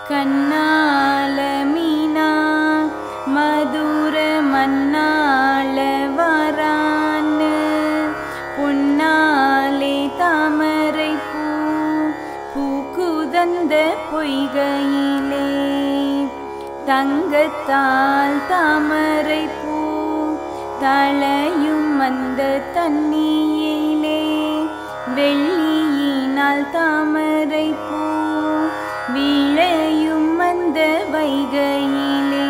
கண்ணால மீனா மதுர மண்ணாள வரான்னு பொன்னாலே தாமரை பூக்குதந்த பொய்கையிலே தங்கத்தால் தாமரை பூ தளையும் அந்த தண்ணியிலே வெள்ளியினால் தாமரை பூ விளையும் அந்த வைகையிலே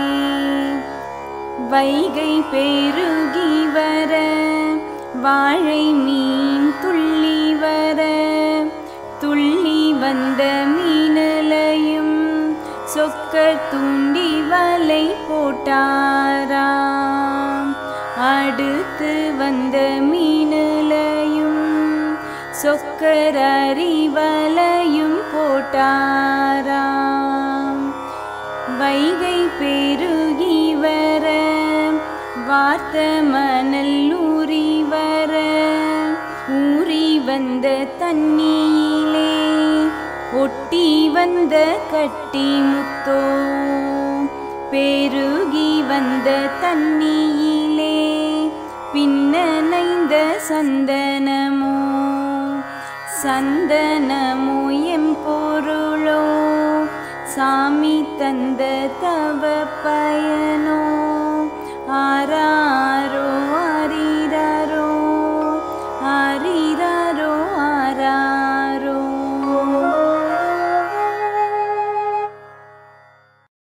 வைகை பெருகி வர வாழை மீன் துள்ளி வர துள்ளி வந்த மீனலையும் சொக்க தூண்டி வலை போட்டாராம் அடுத்து வந்த மீனலையும் சொக்கர் அறிவலையும் போட்டாராம் வைகை பெருகி வர வார்த்த மணல் ஊறி வர ஊறி வந்த தண்ணியிலே ஒட்டி வந்த கட்டி முத்தோ பெருகி வந்த தண்ணியிலே பின்னணைந்த சந்தனமோ சந்தனமோ எம்பொருளோ சாமி தந்த தவ பயனோ